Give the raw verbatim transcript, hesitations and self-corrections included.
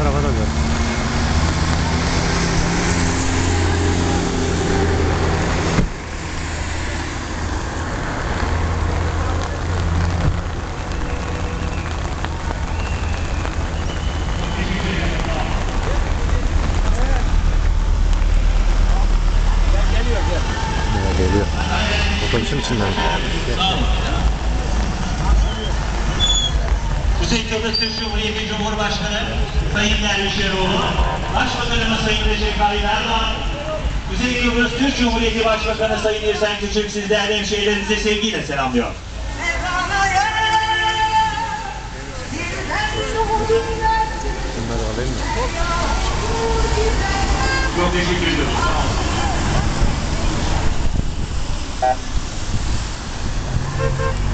tarafa da gör. Geliyor. Otobüsün içinden. Kuzey Kıbrıs Türk Cumhuriyeti Cumhurbaşkanı Sayın Dervişeroğlu, Başbakanımız Sayın Recep Tayyip Erdoğan, Kuzey Kıbrıs Türk Cumhuriyeti Başbakanı Sayın İrsen Küçük sizlerle hemşehrilerinizi sevgiyle selamlıyor. Bunları alayım mı? Çok teşekkür ediyoruz. Sağ olun.